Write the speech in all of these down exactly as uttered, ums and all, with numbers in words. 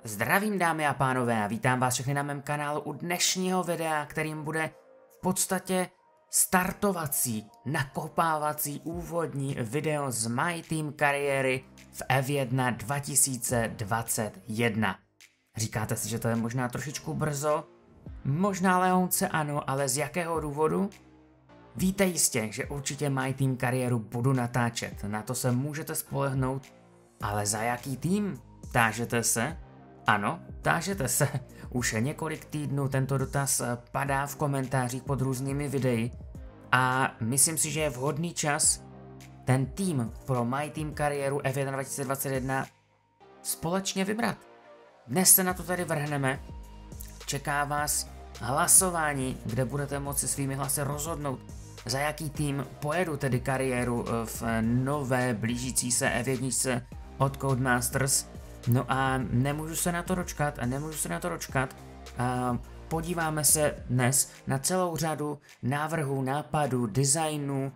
Zdravím dámy a pánové a vítám vás všechny na mém kanálu u dnešního videa, kterým bude v podstatě startovací, nakopávací úvodní video z My Team kariéry v F jedna dva tisíce dvacet jedna. Říkáte si, že to je možná trošičku brzo? Možná lehonce ano, ale z jakého důvodu? Víte jistě, že určitě My Team kariéru budu natáčet, na to se můžete spolehnout, ale za jaký tým? Tážete se? Ano, tážete se. Už několik týdnů tento dotaz padá v komentářích pod různými videi a myslím si, že je vhodný čas ten tým pro My Team kariéru F jedna dva tisíce dvacet jedna společně vybrat. Dnes se na to tady vrhneme. Čeká vás hlasování, kde budete moci svými hlasy rozhodnout, za jaký tým pojedu tedy kariéru v nové blížící se F jedna od Codemasters. No a nemůžu se na to dočkat a nemůžu se na to dočkat. A podíváme se dnes na celou řadu návrhů, nápadů, designů,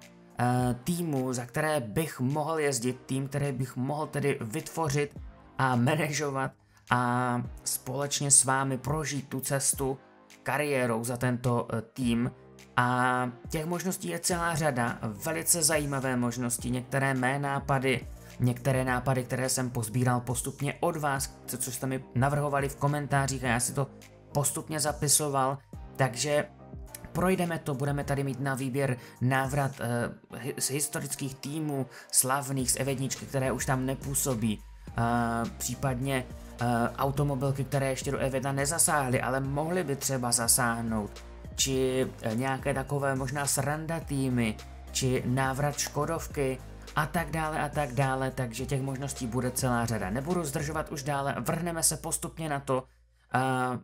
týmů, za které bych mohl jezdit, tým, který bych mohl tedy vytvořit a manažovat a společně s vámi prožít tu cestu kariérou za tento tým. A těch možností je celá řada, velice zajímavé možnosti, některé mé nápady, některé nápady, které jsem pozbíral postupně od vás, co jste mi navrhovali v komentářích a já si to postupně zapisoval, takže projdeme to, budeme tady mít na výběr návrat uh, z historických týmů slavných z F jedna, které už tam nepůsobí, uh, případně uh, automobilky, které ještě do F jedna nezasáhly, ale mohly by třeba zasáhnout, či uh, nějaké takové možná sranda týmy, či návrat Škodovky, a tak dále a tak dále, takže těch možností bude celá řada. Nebudu zdržovat už dále, vrhneme se postupně na to. Uh,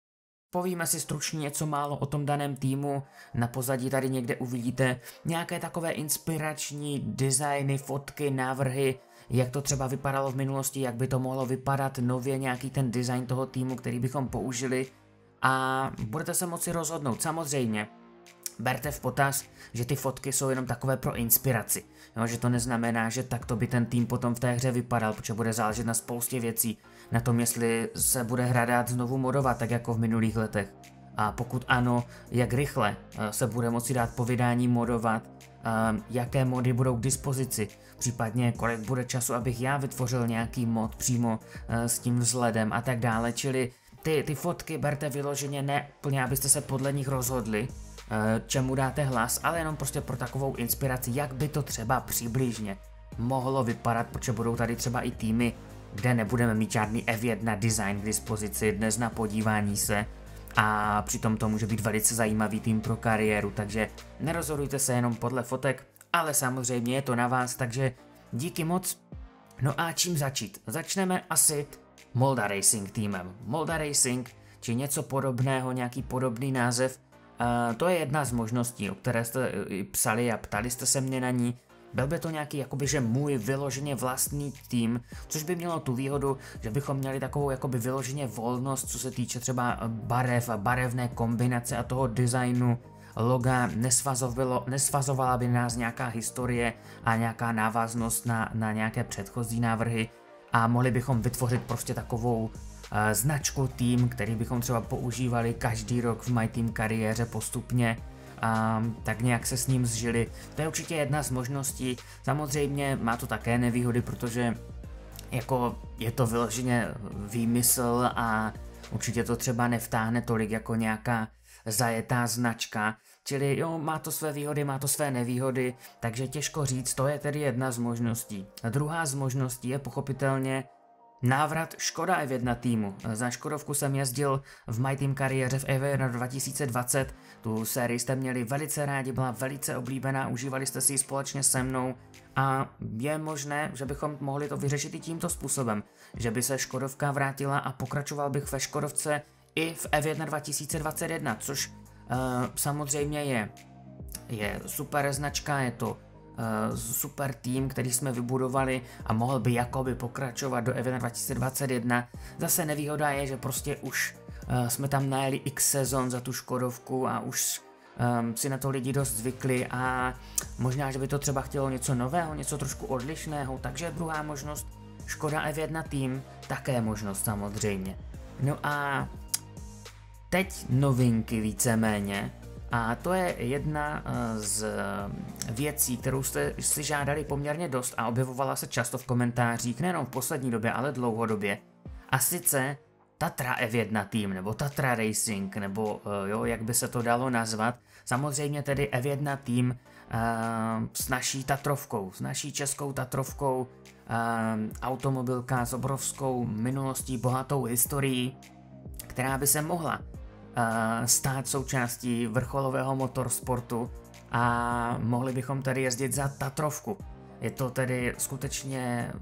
povíme si stručně něco málo o tom daném týmu, na pozadí tady někde uvidíte nějaké takové inspirační designy, fotky, návrhy, jak to třeba vypadalo v minulosti, jak by to mohlo vypadat nově, nějaký ten design toho týmu, který bychom použili a budete se moci rozhodnout, samozřejmě. Berte v potaz, že ty fotky jsou jenom takové pro inspiraci, jo, že to neznamená, že takto by ten tým potom v té hře vypadal, protože bude záležet na spoustě věcí, na tom, jestli se bude hra dát znovu modovat, tak jako v minulých letech. A pokud ano, jak rychle se bude moci dát po vydání modovat, jaké mody budou k dispozici, případně kolik bude času, abych já vytvořil nějaký mod přímo s tím vzhledem a tak dále, čili ty, ty fotky berte vyloženě ne plně, abyste se podle nich rozhodli, čemu dáte hlas, ale jenom prostě pro takovou inspiraci, jak by to třeba přibližně mohlo vypadat, protože budou tady třeba i týmy, kde nebudeme mít žádný F jedna design k dispozici dnes na podívání se a přitom to může být velice zajímavý tým pro kariéru, takže nerozhodujte se jenom podle fotek, ale samozřejmě je to na vás, takže díky moc. No a čím začít? Začneme asi Molda Racing týmem. Molda Racing, či něco podobného, nějaký podobný název. Uh, to je jedna z možností, o které jste psali a ptali jste se mě na ní. Byl by to nějaký jakoby, že můj vyloženě vlastní tým, což by mělo tu výhodu, že bychom měli takovou jakoby vyloženě volnost, co se týče třeba barev a barevné kombinace a toho designu loga, nesvazovala by nás nějaká historie a nějaká návaznost na, na nějaké předchozí návrhy a mohli bychom vytvořit prostě takovou značku tým, který bychom třeba používali každý rok v My Team kariéře postupně a tak nějak se s ním zžili. To je určitě jedna z možností, samozřejmě má to také nevýhody, protože jako je to vyloženě výmysl a určitě to třeba nevtáhne tolik jako nějaká zajetá značka, čili jo, má to své výhody, má to své nevýhody, takže těžko říct, to je tedy jedna z možností. A druhá z možností je pochopitelně návrat Škoda F jedna týmu. Za Škodovku jsem jezdil v My Team kariéře v F jedna dva tisíce dvacet. Tu sérii jste měli velice rádi, byla velice oblíbená, užívali jste si ji společně se mnou a je možné, že bychom mohli to vyřešit i tímto způsobem, že by se Škodovka vrátila a pokračoval bych ve Škodovce i v F jedna dva tisíce dvacet jedna, což uh, samozřejmě je, je super značka, je to Uh, super tým, který jsme vybudovali a mohl by jakoby pokračovat do F jedna dva tisíce dvacet jedna. Zase nevýhoda je, že prostě už uh, jsme tam najeli x sezon za tu Škodovku a už um, si na to lidi dost zvykli a možná, že by to třeba chtělo něco nového, něco trošku odlišného, takže druhá možnost Škoda F jedna tým, také možnost samozřejmě. No a teď novinky víceméně. A to je jedna z věcí, kterou jste si žádali poměrně dost a objevovala se často v komentářích, nejenom v poslední době, ale dlouhodobě. A sice Tatra F jedna tým, nebo Tatra Racing, nebo jo, jak by se to dalo nazvat. Samozřejmě tedy F jedna tým uh, s naší Tatrovkou, s naší českou Tatrovkou, uh, automobilka s obrovskou minulostí, bohatou historií, která by se mohla uh, stát součástí vrcholového motorsportu a mohli bychom tady jezdit za Tatrovku. Je to tedy skutečně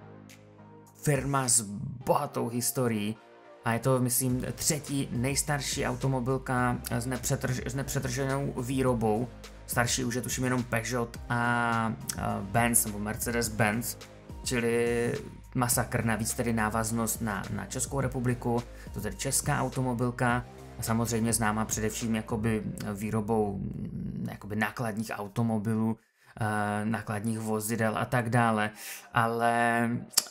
firma s bohatou historií a je to, myslím, třetí nejstarší automobilka s, nepřetrž, s nepřetrženou výrobou. Starší už je tuším jenom Peugeot a, a Benz nebo Mercedes-Benz, čili masakr, navíc tedy návaznost na, na Českou republiku, to tedy česká automobilka, a samozřejmě známá především jakoby výrobou jakoby nákladních automobilů, nákladních vozidel a tak dále, ale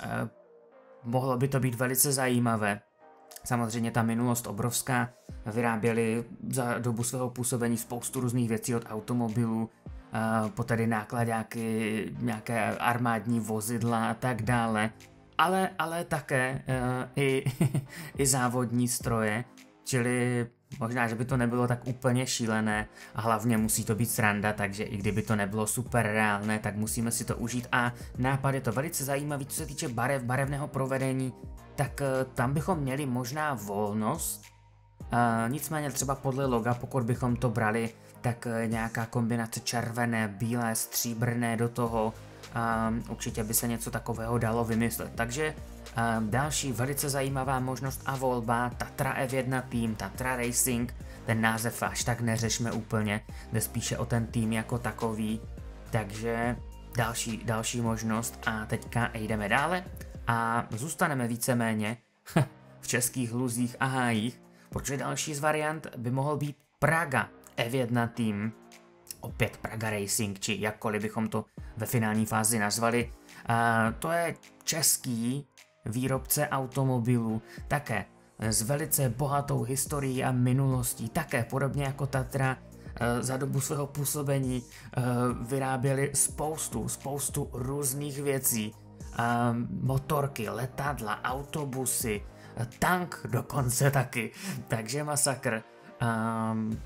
mohlo by to být velice zajímavé. Samozřejmě ta minulost obrovská, vyráběli za dobu svého působení spoustu různých věcí od automobilů, po tedy nákladáky, nějaké armádní vozidla a tak dále, ale, ale také i, i závodní stroje, čili možná, že by to nebylo tak úplně šílené a hlavně musí to být sranda, takže i kdyby to nebylo super reálné, tak musíme si to užít a nápad je to velice zajímavý, co se týče barev, barevného provedení, tak tam bychom měli možná volnost, uh, nicméně třeba podle loga, pokud bychom to brali, tak nějaká kombinace červené, bílé, stříbrné do toho, um, určitě by se něco takového dalo vymyslet, takže um, další velice zajímavá možnost a volba, Tatra F jedna tým, Tatra Racing, ten název až tak neřešme úplně, jde spíše o ten tým jako takový, takže další, další možnost a teďka jdeme dále a zůstaneme víceméně v českých luzích a hájích, protože další z variant by mohl být Praga F jedna tým, opět Praga Racing, či jakkoliv bychom to ve finální fázi nazvali. A to je český výrobce automobilů, také s velice bohatou historií a minulostí, také podobně jako Tatra za dobu svého působení vyráběli spoustu, spoustu různých věcí. Motorky, letadla, autobusy, tank dokonce taky, takže masakr. Um,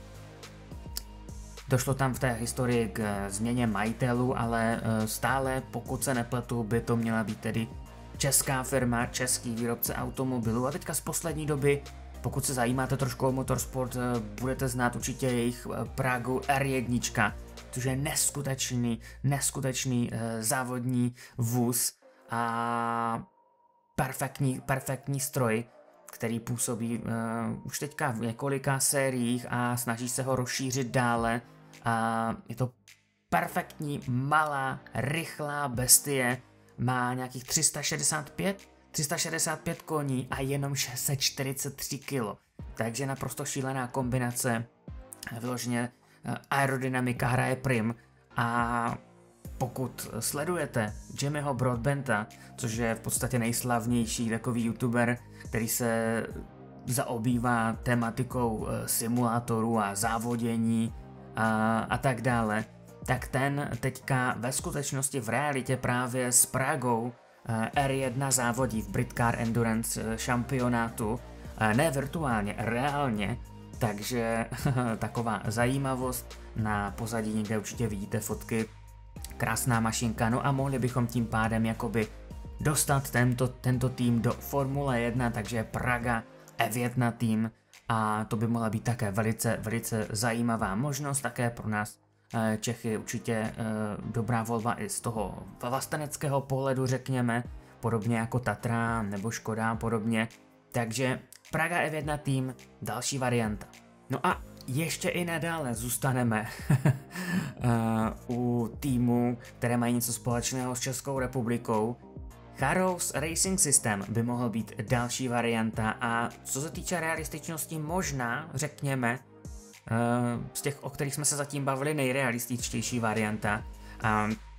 došlo tam v té historii k změně majitelů, ale stále, pokud se nepletu, by to měla být tedy česká firma, český výrobce automobilů. A teďka z poslední doby, pokud se zajímáte trošku o motorsport, budete znát určitě jejich Pragu R jedna, což je neskutečný, neskutečný závodní vůz a perfektní, perfektní stroj, který působí uh, už teďka v několika sériích a snaží se ho rozšířit dále. A je to perfektní, malá, rychlá bestie, má nějakých tři sta šedesát pět koní a jenom šest set čtyřicet tři kilo. Takže naprosto šílená kombinace, vyloženě uh, aerodynamika hraje prim a pokud sledujete Jimmyho Broadbenta, což je v podstatě nejslavnější takový youtuber, který se zaobývá tematikou simulátorů a závodění a, a tak dále, tak ten teďka ve skutečnosti v realitě právě s Pragou R jedna závodí v Britcar Endurance šampionátu, ne virtuálně, reálně, takže taková zajímavost, na pozadí někde určitě vidíte fotky, krásná mašinka, no a mohli bychom tím pádem jakoby dostat tento, tento tým do Formule jedna, takže Praga F jedna tým a to by mohla být také velice, velice zajímavá možnost, také pro nás Čechy určitě dobrá volba i z toho vlasteneckého pohledu, řekněme, podobně jako Tatra nebo Škoda a podobně, takže Praga F jedna tým, další varianta. No a ještě i nadále zůstaneme uh, u týmů, které mají něco společného s Českou republikou. Charos Racing System by mohl být další varianta a co se týče realističnosti, možná, řekněme, uh, z těch, o kterých jsme se zatím bavili, nejrealističtější varianta. Uh,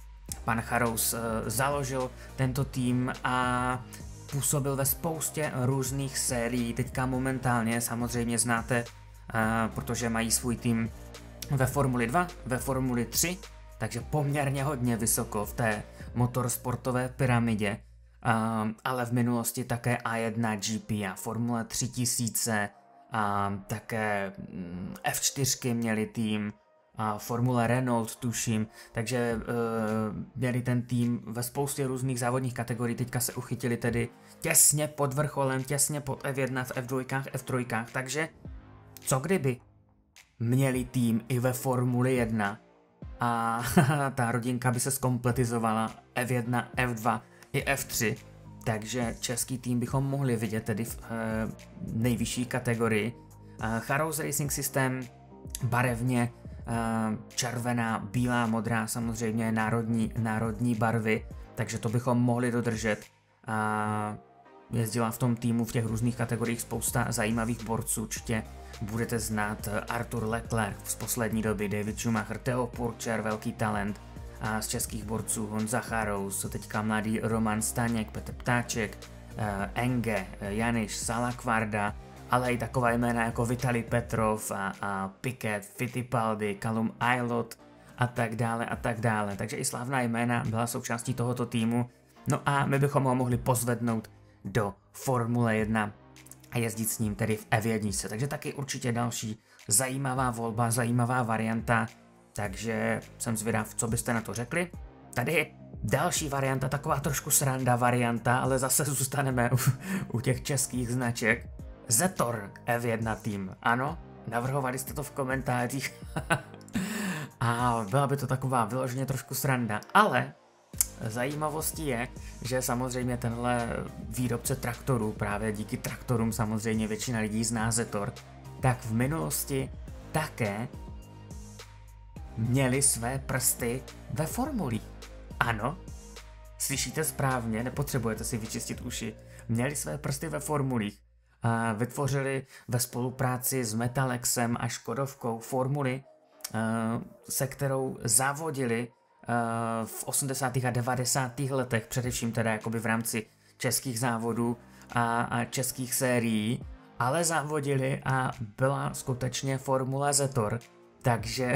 pan Charous založil tento tým a působil ve spoustě různých sérií. Teďka momentálně samozřejmě znáte, protože mají svůj tým ve Formuli dva, ve Formuli tři, takže poměrně hodně vysoko v té motorsportové pyramidě, ale v minulosti také A jedna G P a Formule tři tisíce, a také F čtyři měli tým, a Formule Renault tuším, takže uh, měli ten tým ve spoustě různých závodních kategorií, teďka se uchytili tedy těsně pod vrcholem, těsně pod F jedna, v F dva, F tři, takže co kdyby měli tým i ve Formuli jedna a ta rodinka by se zkompletizovala F jedna, F dva i F tři, takže český tým bychom mohli vidět tedy v uh, nejvyšší kategorii. Uh, Charous Racing System barevně uh, červená, bílá, modrá, samozřejmě národní, národní barvy, takže to bychom mohli dodržet. Uh, jezdila v tom týmu v těch různých kategoriích spousta zajímavých borců, určitě budete znát Arthur Leclerc z poslední doby, David Schumacher, Theo Purcher, velký talent, a z českých borců Honza Charous, teďka mladý Roman Staněk, Petr Ptáček, uh, Enge, Janiš Salakvarda, ale i taková jména jako Vitali Petrov a, a Piquet, Fittipaldi, Callum Aylott a tak dále a tak dále. Takže i slavná jména byla součástí tohoto týmu. No a my bychom ho mohli pozvednout do Formule jedna a jezdit s ním tedy v F jedna. Takže taky určitě další zajímavá volba, zajímavá varianta. Takže jsem zvědav, co byste na to řekli. Tady je další varianta, taková trošku sranda varianta, ale zase zůstaneme u, u těch českých značek. Zetor F jedna tým, ano, navrhovali jste to v komentářích a byla by to taková vyloženě trošku sranda, ale zajímavostí je, že samozřejmě tenhle výrobce traktorů, právě díky traktorům samozřejmě většina lidí zná Zetor, tak v minulosti také měli své prsty ve formuli. Ano, slyšíte správně, nepotřebujete si vyčistit uši, měli své prsty ve formulích. A vytvořili ve spolupráci s Metalexem a Škodovkou formuli, se kterou závodili v osmdesátých a devadesátých letech, především teda jakoby v rámci českých závodů a, a českých sérií, ale závodili a byla skutečně formule Zetor, takže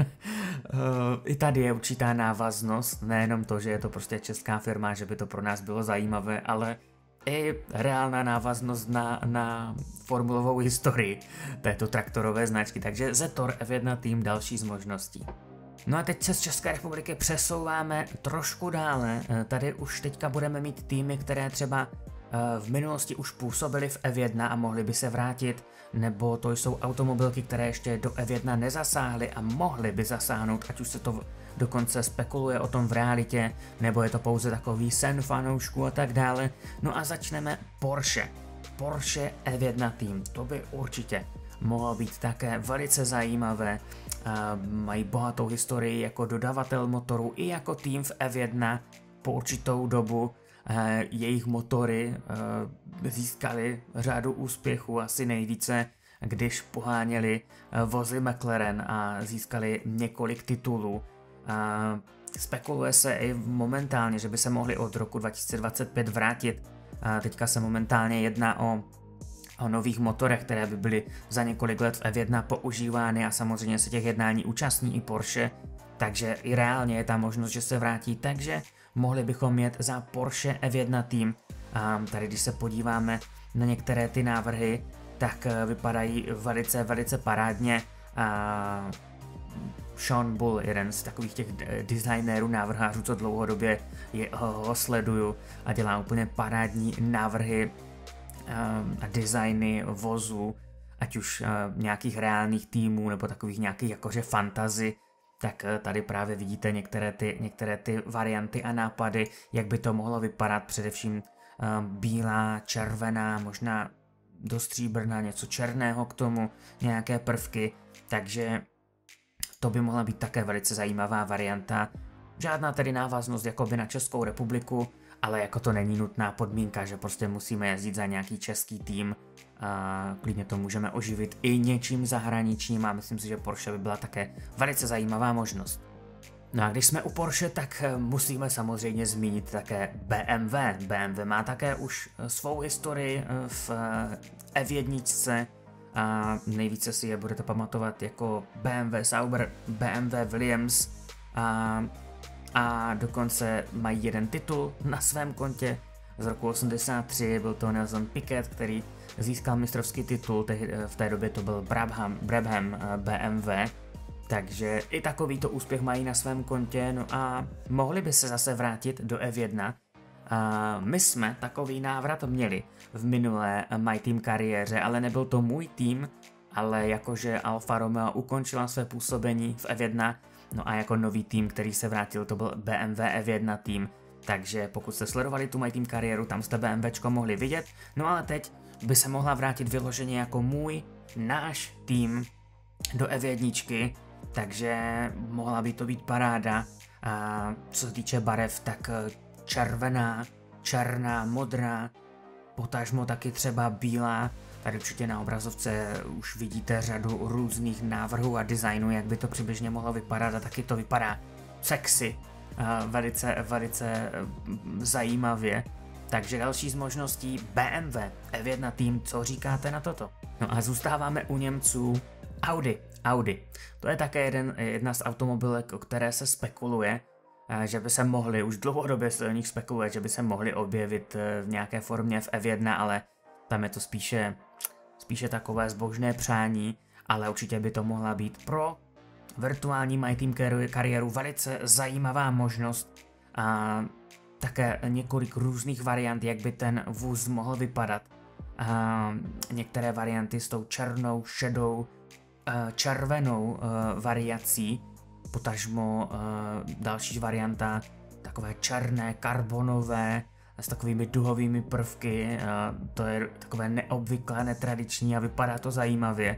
i tady je určitá návaznost, nejenom to, že je to prostě česká firma, že by to pro nás bylo zajímavé, ale i reálná návaznost na, na formulovou historii této traktorové značky, takže Zetor F jedna tým další z možností. No a teď se z České republiky přesouváme trošku dále, tady už teďka budeme mít týmy, které třeba v minulosti už působily v F jedna a mohly by se vrátit, nebo to jsou automobilky, které ještě do F jedna nezasáhly a mohly by zasáhnout, ať už se to dokonce spekuluje o tom v realitě, nebo je to pouze takový sen fanoušků a tak dále. No a začneme Porsche. Porsche F jedna tým, to by určitě mohlo být také velice zajímavé. Mají bohatou historii jako dodavatel motorů i jako tým v F jedna po určitou dobu. Jejich motory získaly řadu úspěchů, asi nejvíce, když poháněli vozy McLaren a získali několik titulů. Spekuluje se i momentálně, že by se mohli od roku dva tisíce dvacet pět vrátit. Teďka se momentálně jedná o, o nových motorech, které by byly za několik let v F jedna používány a samozřejmě se těch jednání účastní i Porsche, takže i reálně je ta možnost, že se vrátí, takže mohli bychom jet za Porsche F jedna tým. A tady když se podíváme na některé ty návrhy, tak vypadají velice, velice parádně. A Sean Bull, jeden z takových těch designérů, návrhářů, co dlouhodobě je, ho, ho sleduju a dělá úplně parádní návrhy a designy vozů, ať už nějakých reálných týmů nebo takových nějakých jakože fantasy, tak tady právě vidíte některé ty, některé ty varianty a nápady, jak by to mohlo vypadat, především bílá, červená, možná do stříbrna, něco černého k tomu, nějaké prvky, takže to by mohla být také velice zajímavá varianta. Žádná tedy návaznost jakoby na Českou republiku, ale jako to není nutná podmínka, že prostě musíme jezdit za nějaký český tým a klidně to můžeme oživit i něčím zahraničním a myslím si, že Porsche by byla také velice zajímavá možnost. No a když jsme u Porsche, tak musíme samozřejmě zmínit také B M W. B M W má také už svou historii v F jedna a nejvíce si je budete pamatovat jako B M W Sauber, B M W Williams a, a dokonce mají jeden titul na svém kontě z roku osmdesát tři, byl to Nelson Piquet, který získal mistrovský titul, v té době to byl Brabham, Brabham B M W. Takže i takovýto úspěch mají na svém kontě, no a mohli by se zase vrátit do F jedna. A my jsme takový návrat měli v minulé My Team kariéře, ale nebyl to můj tým, ale jakože Alfa Romeo ukončila své působení v F jedna, no a jako nový tým, který se vrátil, to byl B M W F jedna tým. Takže pokud jste sledovali tu My Team kariéru, tam jste BMWčko mohli vidět, no ale teď by se mohla vrátit vyloženě jako můj, náš tým do F jedna. Takže mohla by to být paráda. A co se týče barev, tak červená, černá, modrá, potažmo taky třeba bílá. Tady určitě na obrazovce už vidíte řadu různých návrhů a designů, jak by to přibližně mohlo vypadat, a taky to vypadá sexy, velice, velice zajímavě. Takže další z možností B M W F jedna tým, co říkáte na toto? No a zůstáváme u Němců. Audi. Audi. To je také jeden, jedna z automobilek, o které se spekuluje, že by se mohly, už dlouhodobě se o nich spekuluje, že by se mohly objevit v nějaké formě v F jedna, ale tam je to spíše, spíše takové zbožné přání, ale určitě by to mohla být pro virtuální My Team kariéru velice zajímavá možnost a také několik různých variant, jak by ten vůz mohl vypadat. A některé varianty s tou černou, šedou, červenou variací, potažmo další varianta takové černé, karbonové, s takovými duhovými prvky, to je takové neobvyklé, netradiční a vypadá to zajímavě.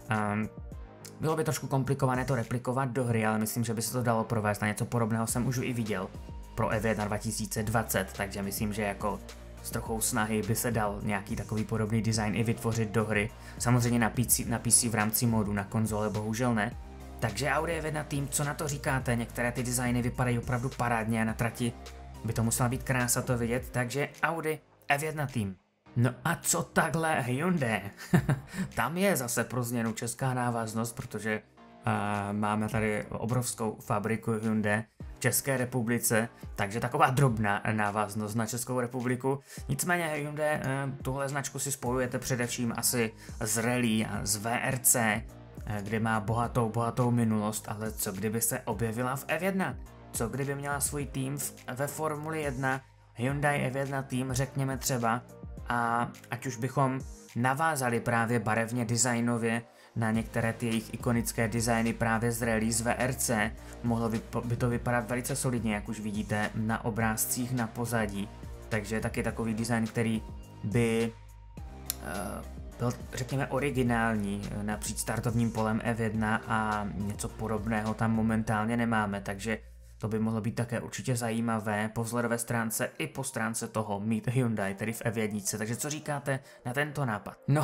Bylo by trošku komplikované to replikovat do hry, ale myslím, že by se to dalo provést, na něco podobného jsem už i viděl pro F jedna dva tisíce dvacet, takže myslím, že jako s trochou snahy by se dal nějaký takový podobný design i vytvořit do hry. Samozřejmě na P C, na P C v rámci modu, na konzole bohužel ne. Takže Audi F jedna tým, co na to říkáte? Některé ty designy vypadají opravdu parádně a na trati by to musela být krása to vidět, takže Audi F jedna tým. No a co takhle Hyundai? Tam je zase pro změnu česká návaznost, protože uh, máme tady obrovskou fabriku Hyundai v České republice, takže taková drobná návaznost na Českou republiku. Nicméně Hyundai uh, tuhle značku si spojujete především asi z Rally a z V R C, uh, kde má bohatou, bohatou minulost, ale co kdyby se objevila v F jedna? Co kdyby měla svůj tým v, ve Formuli jedna, Hyundai F jedna tým, řekněme třeba, a ať už bychom navázali právě barevně, designově na některé ty jejich ikonické designy právě z Rally, z V R C, mohlo by, by to vypadat velice solidně, jak už vidíte na obrázcích na pozadí. Takže taky takový design, který by uh, byl, řekněme, originální napříč startovním polem F jedna a něco podobného tam momentálně nemáme, takže to by mohlo být také určitě zajímavé po vzhledové stránce i po stránce toho mít Hyundai, tedy v F jedna. Takže co říkáte na tento nápad? No,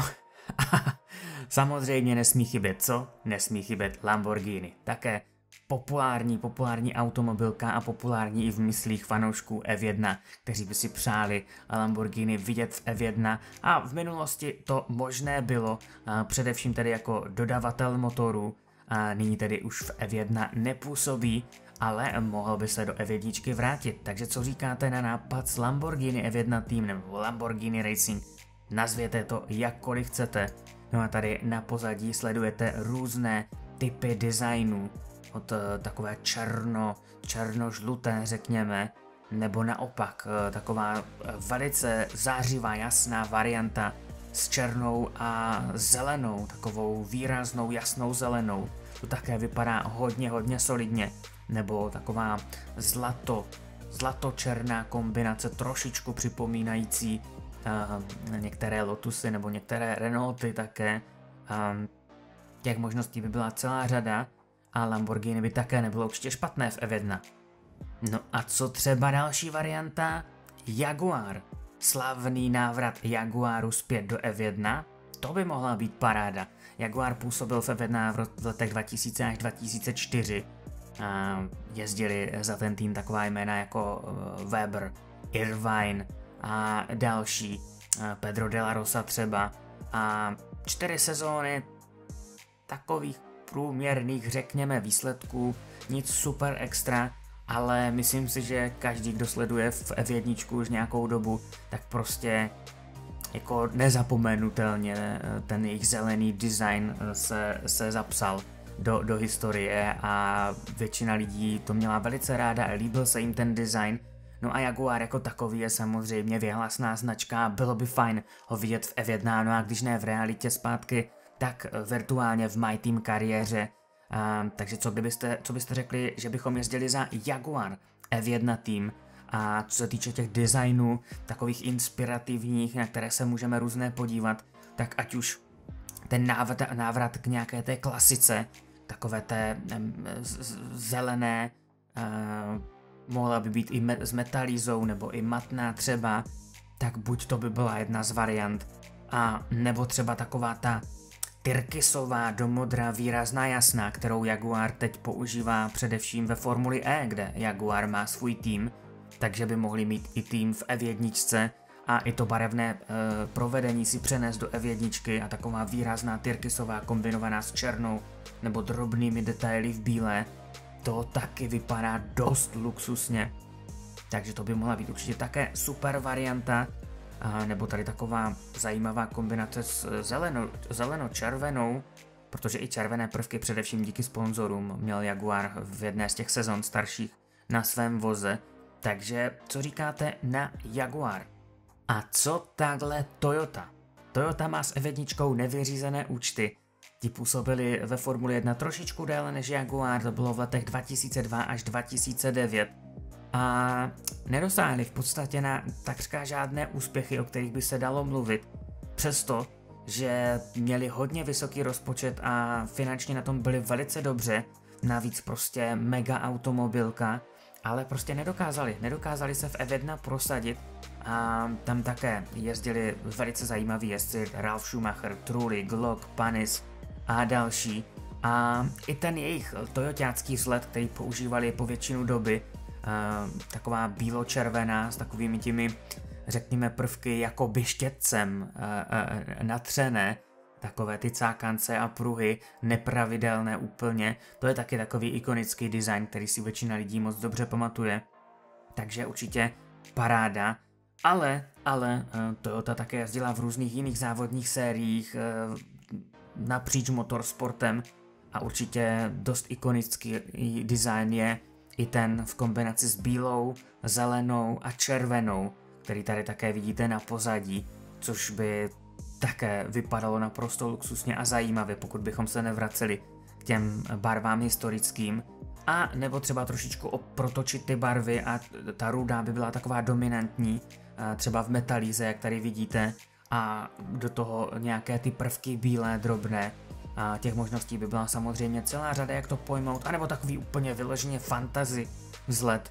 samozřejmě nesmí chybět, co? Nesmí chybět Lamborghini. Také populární, populární automobilka a populární i v myslích fanoušků F jedna, kteří by si přáli Lamborghini vidět v F jedna a v minulosti to možné bylo, především tedy jako dodavatel motorů, a nyní tedy už v F jedna nepůsobí, ale mohl by se do F jedna vrátit. Takže co říkáte na nápad s Lamborghini F jedna tým nebo Lamborghini Racing? Nazvěte to jakkoliv chcete. No a tady na pozadí sledujete různé typy designů, od uh, takové černo, černožluté řekněme, nebo naopak uh, taková uh, velice zářivá jasná varianta s černou a zelenou, takovou výraznou jasnou zelenou. To také vypadá hodně, hodně solidně. Nebo taková zlato, zlato-černá kombinace, trošičku připomínající uh, některé Lotusy nebo některé Renaulty také. Um, těch možností by byla celá řada a Lamborghini by také nebylo určitě špatné v F jedna. No a co třeba další varianta? Jaguar. Slavný návrat Jaguaru zpět do F jedna? To by mohla být paráda. Jaguar působil v F jedna v letech dva tisíce až dva tisíce čtyři. jezdili za ten tým taková jména jako Weber, Irvine a další, Pedro de la Rosa třeba, a čtyři sezóny takových průměrných, řekněme, výsledků, nic super extra, ale myslím si, že každý, kdo sleduje v F jedna už nějakou dobu, tak prostě jako nezapomenutelně ten jejich zelený design se, se zapsal do, do historie a většina lidí to měla velice ráda a líbil se jim ten design. No a Jaguar jako takový je samozřejmě věhlasná značka, bylo by fajn ho vidět v F jedna, no a když ne v realitě zpátky, tak virtuálně v My Team kariéře. Um, takže co, kdybyste, co byste řekli, že bychom jezdili za Jaguar F jedna tým, a co se týče těch designů, takových inspirativních, na které se můžeme různé podívat, tak ať už ten návrat, návrat k nějaké té klasice, takové té um, zelené, uh, mohla by být i me- s metalízou nebo i matná třeba, tak buď to by byla jedna z variant, a nebo třeba taková ta tyrkysová do modra výrazná jasná, kterou Jaguar teď používá především ve Formuli E, kde Jaguar má svůj tým, takže by mohli mít i tým v F jedna a i to barevné e, provedení si přenést do F jedna a taková výrazná tyrkysová kombinovaná s černou nebo drobnými detaily v bílé, to taky vypadá dost luxusně, takže to by mohla být určitě také super varianta. A nebo tady taková zajímavá kombinace s zeleno, zeleno-červenou, protože i červené prvky především díky sponzorům měl Jaguar v jedné z těch sezon starších na svém voze. Takže co říkáte na Jaguar? A co takhle Toyota? Toyota má s F jedna nevyřízené účty. Ti působili ve Formuli jedna trošičku déle než Jaguar, to bylo v letech dva tisíce dva až dva tisíce devět. A nedosáhli v podstatě na takřka žádné úspěchy, o kterých by se dalo mluvit, přesto, že měli hodně vysoký rozpočet a finančně na tom byli velice dobře, navíc prostě mega automobilka, ale prostě nedokázali, nedokázali se v F jedna prosadit a tam také jezdili velice zajímaví jezdci, Ralf Schumacher, Trulli, Glock, Panis a další. A i ten jejich toyotácký vzhled, který používali po většinu doby, Uh, taková bílo-červená s takovými těmi, řekněme, prvky jako by štětcem uh, uh, natřené, takové ty cákance a pruhy, nepravidelné úplně, to je taky takový ikonický design, který si většina lidí moc dobře pamatuje, takže určitě paráda, ale, ale uh, Toyota také jezdila v různých jiných závodních sériích uh, napříč motorsportem a určitě dost ikonický design je i ten v kombinaci s bílou, zelenou a červenou, který tady také vidíte na pozadí, což by také vypadalo naprosto luxusně a zajímavě, pokud bychom se nevraceli k těm barvám historickým. A nebo třeba trošičku protočit ty barvy a ta ruda by byla taková dominantní, třeba v metalíze, jak tady vidíte, a do toho nějaké ty prvky bílé, drobné. A těch možností by byla samozřejmě celá řada, jak to pojmout, anebo takový úplně vyloženě fantasy vzhled.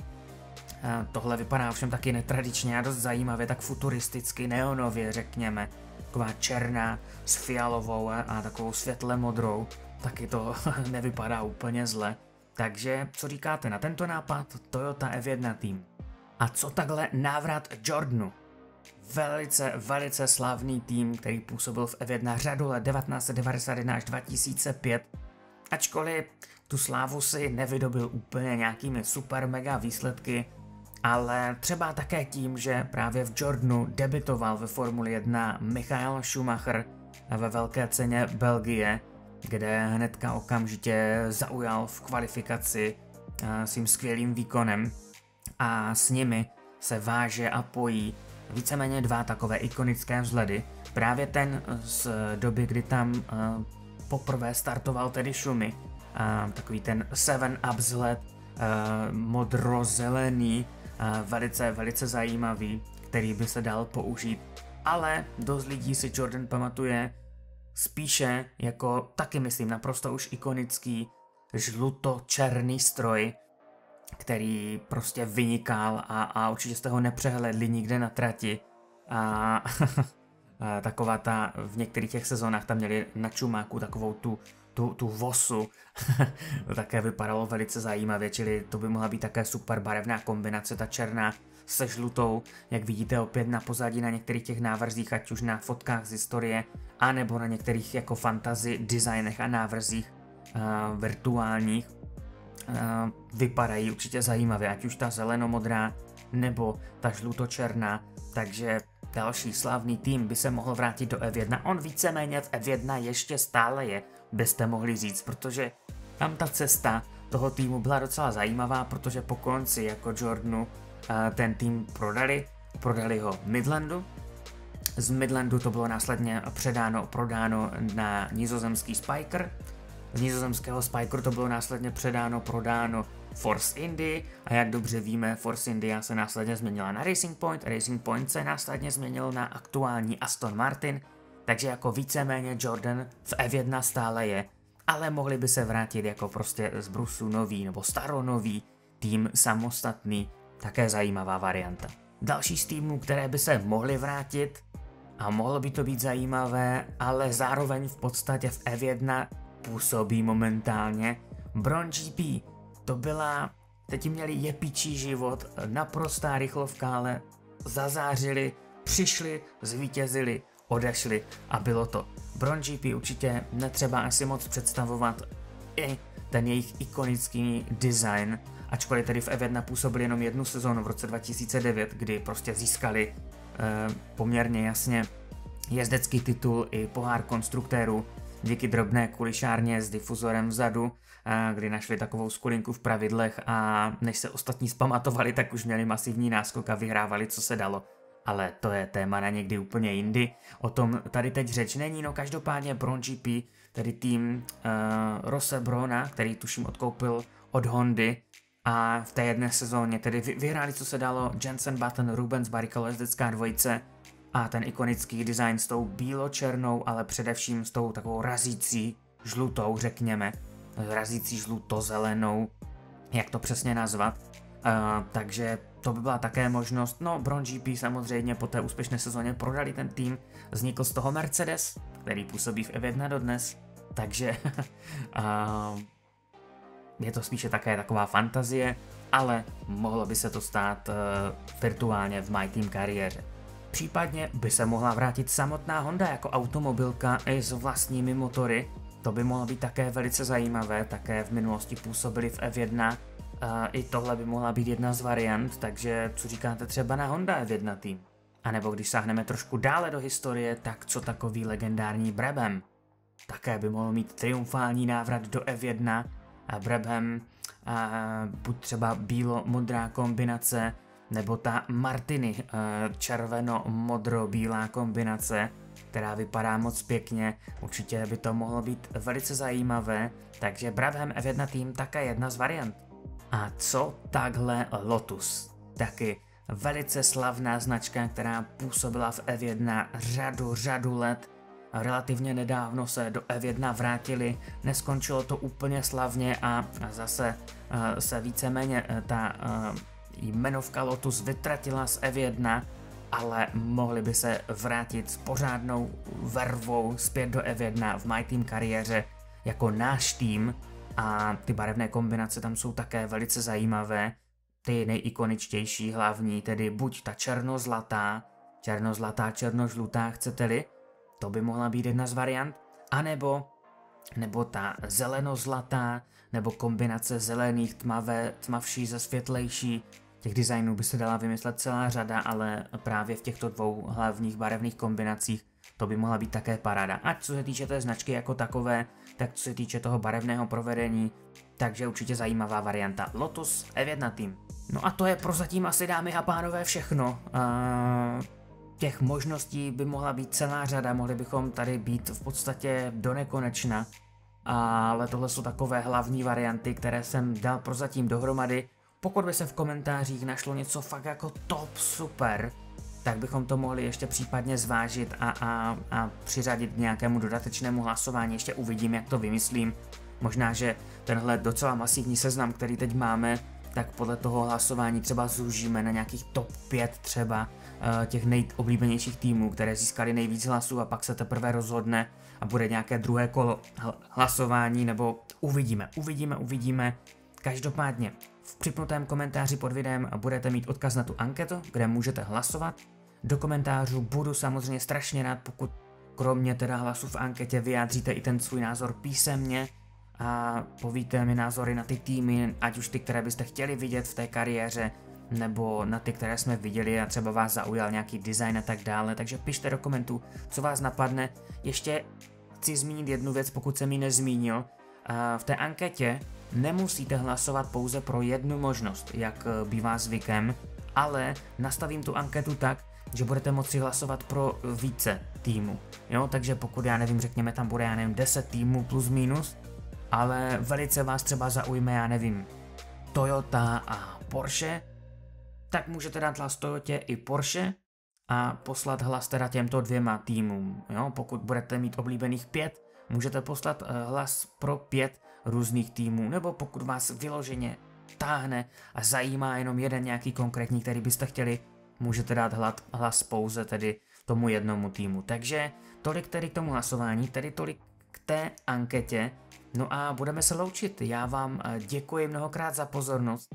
A tohle vypadá ovšem taky netradičně a dost zajímavě, tak futuristicky, neonově řekněme. Taková černá s fialovou a takovou světle modrou, taky to nevypadá úplně zle. Takže co říkáte na tento nápad Toyota F jedna tým? A co takhle návrat Jordanu? Velice, velice slavný tým, který působil v F jedna řadu let devatenáct set devadesát jedna až dva tisíce pět, ačkoliv tu slávu si nevydobil úplně nějakými super mega výsledky, ale třeba také tím, že právě v Jordanu debitoval ve Formuli jedna Michael Schumacher ve velké ceně Belgie, kde hnedka okamžitě zaujal v kvalifikaci svým skvělým výkonem a s nimi se váže a pojí víceméně dva takové ikonické vzhledy. Právě ten z doby, kdy tam uh, poprvé startoval tedy Schumi, uh, takový ten seven up vzhled, uh, modro-zelený, uh, velice, velice zajímavý, který by se dal použít. Ale dost lidí si Jordan pamatuje spíše jako, taky myslím, naprosto už ikonický žluto-černý stroj, který prostě vynikal a, a určitě jste ho nepřehledli nikde na trati. A, a taková ta, v některých těch sezónách tam měli na čumáku takovou tu tu, tu vosu. To také vypadalo velice zajímavě, čili to by mohla být také super barevná kombinace, ta černá se žlutou, jak vidíte opět na pozadí na některých těch návrzích, ať už na fotkách z historie, anebo na některých jako fantasy designech a návrzích uh, virtuálních. Uh, vypadají určitě zajímavě, ať už ta zelenomodrá nebo ta žlutočerná, takže další slavný tým by se mohl vrátit do F jedna. On víceméně v F jedna ještě stále je, byste mohli říct, protože tam ta cesta toho týmu byla docela zajímavá, protože po konci jako Jordanu ten tým prodali, prodali ho Midlandu. Z Midlandu to bylo následně předáno, prodáno na nizozemský Spyker. Z nizozemského Spykeru to bylo následně předáno, prodáno Force Indy a jak dobře víme, Force India se následně změnila na Racing Point, Racing Point se následně změnil na aktuální Aston Martin, takže jako víceméně Jordan v F jedna stále je, ale mohli by se vrátit jako prostě z brusu nový nebo staronový tým samostatný, také zajímavá varianta. Další z týmů, které by se mohly vrátit a mohlo by to být zajímavé, ale zároveň v podstatě v F jedna působí momentálně Brawn G P. To byla, teď měli jepičí život, naprostá rychlovka, ale zazářili, přišli, zvítězili, odešli a bylo to. Brawn G P určitě netřeba asi moc představovat i ten jejich ikonický design, ačkoliv tedy v F jedna působili jenom jednu sezónu v roce dva tisíce devět, kdy prostě získali eh, poměrně jasně jezdecký titul i pohár konstruktérů díky drobné kulišárně s difuzorem vzadu, eh, kdy našli takovou skulinku v pravidlech a než se ostatní zpamatovali, tak už měli masivní náskok a vyhrávali, co se dalo. Ale to je téma na někdy úplně jindy. O tom tady teď řeč není, no každopádně Brawn G P, tedy tým uh, Rosse Browna, který tuším odkoupil od Hondy a v té jedné sezóně tedy vyhráli, co se dalo, Jensen Button, Rubens Barrichello, jezdecká dvojice a ten ikonický design s tou bílo-černou, ale především s tou takovou razící žlutou, řekněme, razící žluto-zelenou, jak to přesně nazvat. Uh, takže to by byla také možnost. No, Brawn G P samozřejmě po té úspěšné sezóně prodali ten tým, vznikl z toho Mercedes, který působí v F jedna dodnes, takže uh, je to spíše také taková fantazie, ale mohlo by se to stát uh, virtuálně v My Team kariéře. Případně by se mohla vrátit samotná Honda jako automobilka i s vlastními motory, to by mohlo být také velice zajímavé, také v minulosti působili v F jedna. Uh, I tohle by mohla být jedna z variant, takže co říkáte třeba na Honda F jedna tým? A nebo když sáhneme trošku dále do historie, tak co takový legendární Brabham? Také by mohl mít triumfální návrat do F jedna a Brabham, uh, buď třeba bílo-modrá kombinace, nebo ta Martini, uh, červeno-modro-bílá kombinace, která vypadá moc pěkně, určitě by to mohlo být velice zajímavé, takže Brabham F jedna tým také jedna z variant. A co takhle Lotus? Taky velice slavná značka, která působila v F jedna řadu, řadu let. Relativně nedávno se do F jedna vrátili, neskončilo to úplně slavně a zase uh, se víceméně uh, ta uh, jmenovka Lotus vytratila z F jedna, ale mohli by se vrátit s pořádnou vervou zpět do F jedna v My Team kariéře jako náš tým. A ty barevné kombinace tam jsou také velice zajímavé, ty nejikoničtější hlavní, tedy buď ta černozlatá, černozlatá, černožlutá, chcete-li, to by mohla být jedna z variant, anebo nebo ta zelenozlatá, nebo kombinace zelených, tmavé, tmavší ze světlejší. Těch designů by se dala vymyslet celá řada, ale právě v těchto dvou hlavních barevných kombinacích to by mohla být také paráda. Ať co se týče té značky jako takové, tak co se týče toho barevného provedení, takže určitě zajímavá varianta. Lotus F jedna tým. No a to je prozatím asi, dámy a pánové, všechno. Uh, těch možností by mohla být celá řada, mohli bychom tady být v podstatě do nekonečna. Ale tohle jsou takové hlavní varianty, které jsem dal prozatím dohromady. Pokud by se v komentářích našlo něco fakt jako top super, tak bychom to mohli ještě případně zvážit a, a, a přiřadit k nějakému dodatečnému hlasování. Ještě uvidím, jak to vymyslím. Možná, že tenhle docela masivní seznam, který teď máme, tak podle toho hlasování třeba zúžíme na nějakých top pět třeba uh, těch nejoblíbenějších týmů, které získali nejvíc hlasů a pak se teprve rozhodne a bude nějaké druhé kolo hlasování, nebo uvidíme, uvidíme, uvidíme. Každopádně v připnutém komentáři pod videem budete mít odkaz na tu anketu, kde můžete hlasovat. Do komentářů budu samozřejmě strašně rád, pokud kromě teda hlasu v anketě vyjádříte i ten svůj názor písemně a povíte mi názory na ty týmy, ať už ty, které byste chtěli vidět v té kariéře, nebo na ty, které jsme viděli a třeba vás zaujal nějaký design a tak dále, takže pište do komentů, co vás napadne. Ještě chci zmínit jednu věc, pokud jsem ji nezmínil. V té anketě nemusíte hlasovat pouze pro jednu možnost, jak bývá zvykem, ale nastavím tu anketu tak, že budete moci hlasovat pro více týmů. Jo, takže pokud, já nevím, řekněme, tam bude, já nevím, deset týmů plus minus, ale velice vás třeba zaujme, já nevím, Toyota a Porsche, tak můžete dát hlas Toyotě i Porsche a poslat hlas teda těmto dvěma týmům. Jo, pokud budete mít oblíbených pět, můžete poslat hlas pro pět různých týmů, nebo pokud vás vyloženě táhne a zajímá jenom jeden nějaký konkrétní, který byste chtěli, můžete dát hlas pouze tedy tomu jednomu týmu. Takže tolik tedy k tomu hlasování, tedy tolik k té anketě. No a budeme se loučit. Já vám děkuji mnohokrát za pozornost.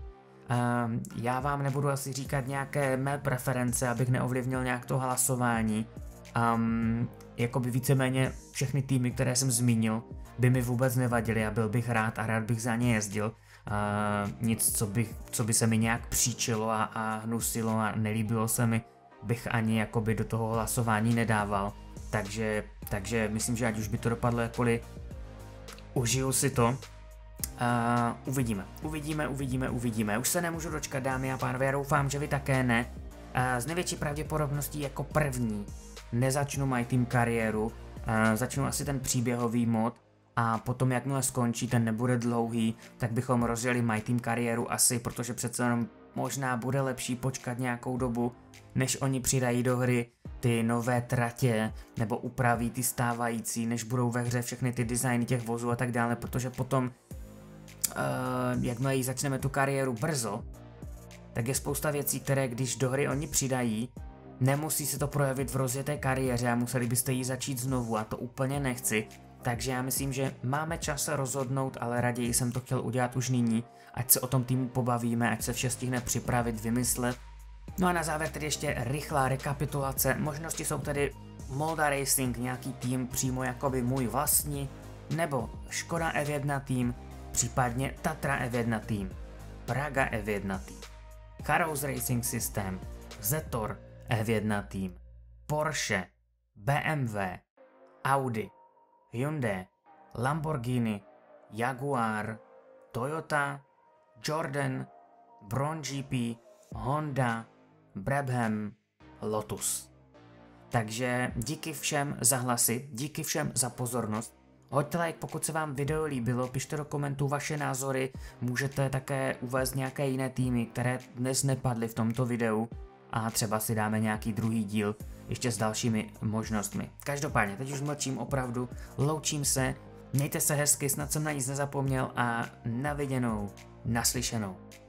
Já vám nebudu asi říkat nějaké mé preference, abych neovlivnil nějak to hlasování. Um, jakoby víceméně všechny týmy, které jsem zmínil, by mi vůbec nevadily a byl bych rád a rád bych za ně jezdil. Uh, nic, co, bych, co by se mi nějak příčilo a, a hnusilo a nelíbilo se mi, bych ani jakoby do toho hlasování nedával. Takže, takže myslím, že ať už by to dopadlo jakkoliv, užiju si to. Uh, uvidíme, uvidíme, uvidíme, uvidíme. Už se nemůžu dočkat, dámy a pánové, já doufám, že vy také ne. Uh, s největší pravděpodobností jako první nezačnu My Team kariéru, uh, začnu asi ten příběhový mod a potom, jakmile skončí, ten nebude dlouhý, tak bychom rozjeli My Team kariéru asi, protože přece jenom možná bude lepší počkat nějakou dobu, než oni přidají do hry ty nové tratě nebo upraví ty stávající, než budou ve hře všechny ty designy těch vozů a tak dále, protože potom, uh, jakmile jí začneme tu kariéru brzo, tak je spousta věcí, které když do hry oni přidají, nemusí se to projevit v rozjeté kariéře a museli byste ji začít znovu a to úplně nechci. Takže já myslím, že máme čas se rozhodnout, ale raději jsem to chtěl udělat už nyní, ať se o tom týmu pobavíme, ať se vše stihne připravit, vymyslet. No a na závěr tedy ještě rychlá rekapitulace. Možnosti jsou tedy Molda Racing, nějaký tým přímo jakoby můj vlastní, nebo Škoda F jedna tým, případně Tatra F jedna tým, Praga F jedna tým, Chaos Racing System, Zetor F jedna tým, Porsche, B M W, Audi, Hyundai, Lamborghini, Jaguar, Toyota, Jordan, Braun G P, Honda, Brabham, Lotus. Takže díky všem za hlasy, díky všem za pozornost. Hoďte like, pokud se vám video líbilo, pište do komentů vaše názory, můžete také uvést nějaké jiné týmy, které dnes nepadly v tomto videu a třeba si dáme nějaký druhý díl ještě s dalšími možnostmi. Každopádně, teď už mlčím opravdu, loučím se, mějte se hezky, snad jsem na nic nezapomněl a na viděnou, naslyšenou.